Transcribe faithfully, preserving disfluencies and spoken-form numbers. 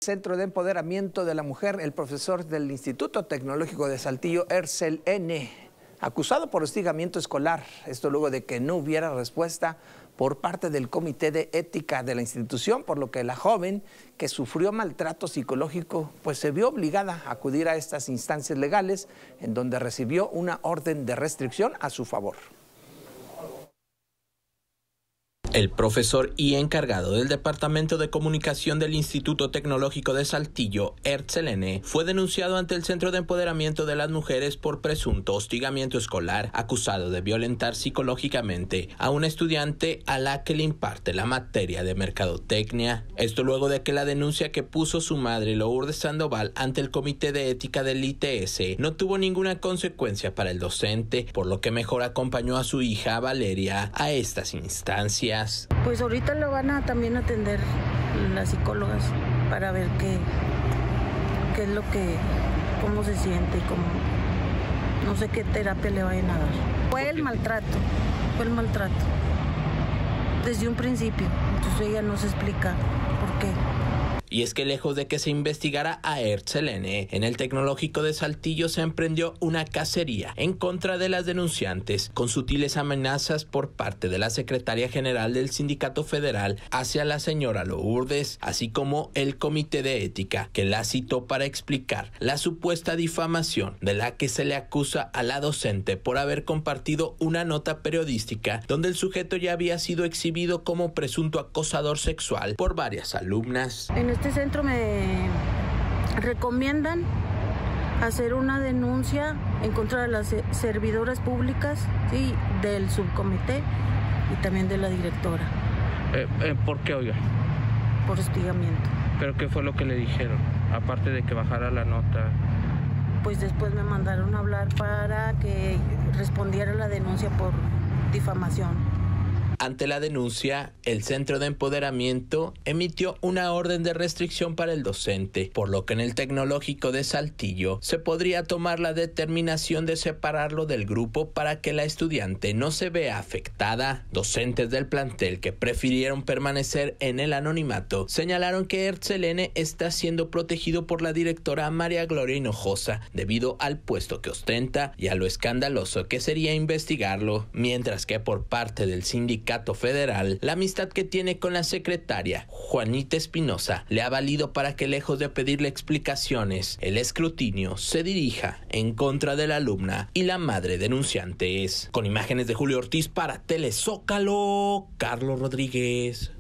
Centro de Empoderamiento de la Mujer, el profesor del Instituto Tecnológico de Saltillo, Ercel N., acusado por hostigamiento escolar. Esto luego de que no hubiera respuesta por parte del Comité de Ética de la institución, por lo que la joven, que sufrió maltrato psicológico, pues se vio obligada a acudir a estas instancias legales, en donde recibió una orden de restricción a su favor. El profesor y encargado del Departamento de Comunicación del Instituto Tecnológico de Saltillo, Ercel N., fue denunciado ante el Centro de Empoderamiento de las Mujeres por presunto hostigamiento escolar, acusado de violentar psicológicamente a una estudiante a la que le imparte la materia de mercadotecnia. Esto luego de que la denuncia que puso su madre, Lourdes Sandoval, ante el Comité de Ética del I T S no tuvo ninguna consecuencia para el docente, por lo que mejor acompañó a su hija, Valeria, a estas instancias. Pues ahorita lo van a también atender las psicólogas para ver qué, qué es lo que, cómo se siente, cómo, no sé qué terapia le vayan a dar. Fue el maltrato, fue el maltrato, desde un principio, entonces ella no se explica por qué. Y es que lejos de que se investigara a Ercel N., en el Tecnológico de Saltillo se emprendió una cacería en contra de las denunciantes, con sutiles amenazas por parte de la secretaria general del Sindicato Federal hacia la señora Lourdes, así como el Comité de Ética, que la citó para explicar la supuesta difamación de la que se le acusa a la docente por haber compartido una nota periodística donde el sujeto ya había sido exhibido como presunto acosador sexual por varias alumnas. En este centro me recomiendan hacer una denuncia en contra de las servidoras públicas, sí, del subcomité y también de la directora. Eh, eh, ¿Por qué, oiga? Por hostigamiento. ¿Pero qué fue lo que le dijeron? Aparte de que bajara la nota. Pues después me mandaron a hablar para que respondiera la denuncia por difamación. Ante la denuncia, el Centro de Empoderamiento emitió una orden de restricción para el docente, por lo que en el Tecnológico de Saltillo se podría tomar la determinación de separarlo del grupo para que la estudiante no se vea afectada. Docentes del plantel que prefirieron permanecer en el anonimato señalaron que Ercel N. está siendo protegido por la directora María Gloria Hinojosa debido al puesto que ostenta y a lo escandaloso que sería investigarlo, mientras que por parte del sindicato Federal, la amistad que tiene con la secretaria Juanita Espinosa le ha valido para que, lejos de pedirle explicaciones, el escrutinio se dirija en contra de la alumna y la madre denunciante es. Con imágenes de Julio Ortiz para Telezócalo, Carlos Rodríguez.